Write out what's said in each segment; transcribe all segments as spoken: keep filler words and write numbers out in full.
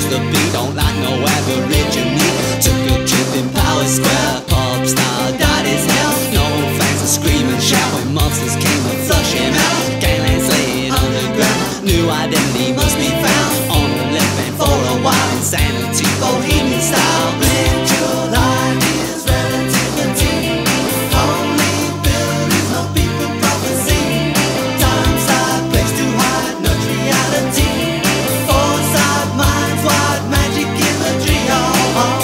the beat, don't like no aborigine. Took a trip in Power Square, pop star died as hell. No fans are screaming, shouting, monsters came to flush him out. Gangland slaying underground, new identity must be found. On the left bank for a while, insanity, bohemian style. Live your life is relativity. Only buildings, no people, prophecy. Time, side, place to hide, not reality. Foresight, minds wide, magic imagery. Oh, oh.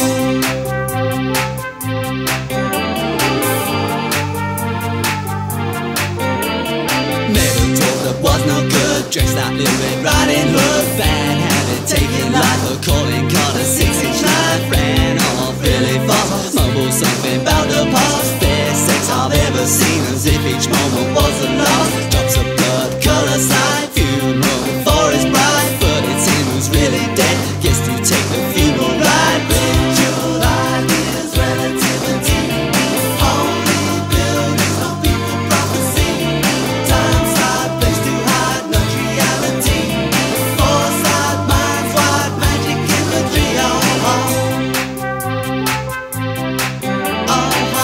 Never talk that was no good. Dressed like Little Red Riding Hood. Bad habit, taking life. A calling card, a six-inch knife. Ran off really fast. Mumble something about the past. Best sex I've ever seen, as if each moment was the last. Drops of blood, colour side. Funeral for his bride, but it's him who's really dead. Gets to take the funeral ride. Ritual ideas, relativity. Only buildings, no people, prophecy. Time, side, place to hide, not reality. Foresight, minds wide, magic imagery. Oh, oh. Oh, oh.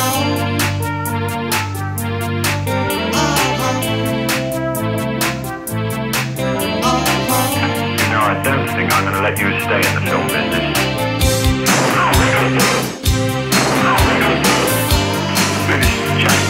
Oh, oh. You know, I don't think I'm going to let you stay in the film business. It's just...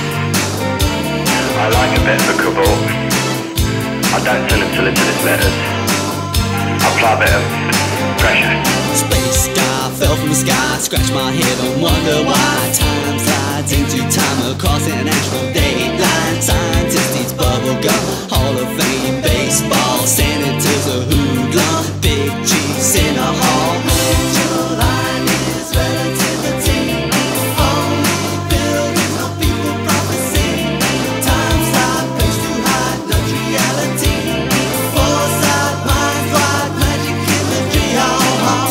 I like a bit of a cabal. I don't tell him to listen to his letters. I apply a bit of pressure. Space sky fell from the sky, scratch my head and wonder why. Time slides into time across international date line. Scientists eats bubble gum, Hall of Fame baseball. Senators a hoodlum, big G's in a hall. Ritual line is relativity. Only buildings, no people, prophecy. Time, side, place to hide, not reality. Foresight, minds wide, magic imagery. Oh, oh.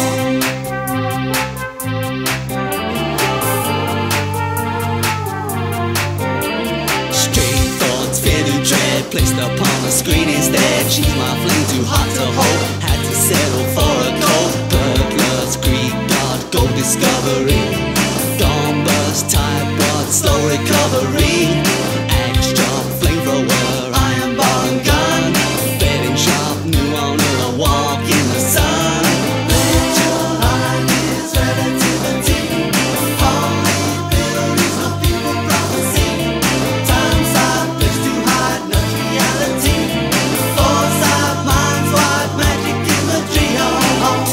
Straight thoughts, fear to dread, placed upon the screen instead. She's my flame, too hot to hold. Had to settle for a cold. Burglars, Greek god, gold discovery. Gone bust, type rod, slow recovery. Axe jump, flamethrower, iron bar and gun. Betting shop, new owner, a walk in the sun. Ritual ideas, relativity. Only buildings, no people, prophecy. Time, side, place to hide, not reality. Foresight, minds wide, magic imagery. Oh, oh.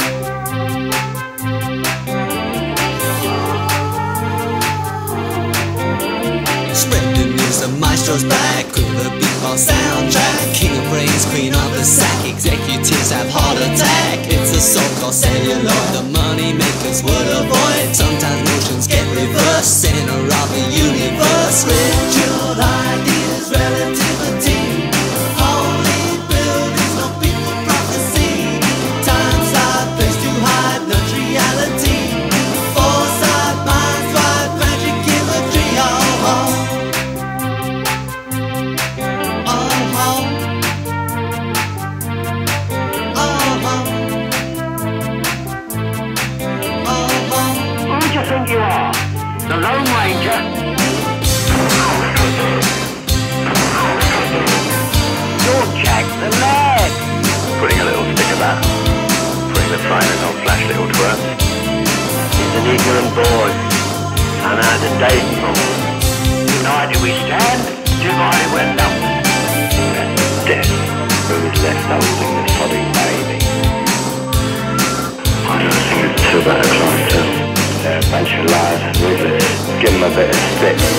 Spread the news, the maestro's back. Could the beatbox soundtrack. King of brains, queen of the sack. Executives have heart attack. It's a so-called celluloid the money makers would avoid. Sometimes notions get reversed. Center of the universe. Ritual ideas, relativity. Only buildings, no people, prophecy. Time, side, place to hide, not reality. Foresight, minds wide, magic imagery. Oh, oh. Oh, oh. Oh, oh. Oh, oh. Who do you think you are? The Lone Ranger? You're Jack the Lad. Putting a little stick about. Putting the finest on flash little twerp. He's an ignorant boy. And has a date from. United we stand, divided we're loved. And death, who is left holding the sodding baby. I don't think it's too bad a clientele. They're a bunch of liars and ruthless. Give them a bit of stick.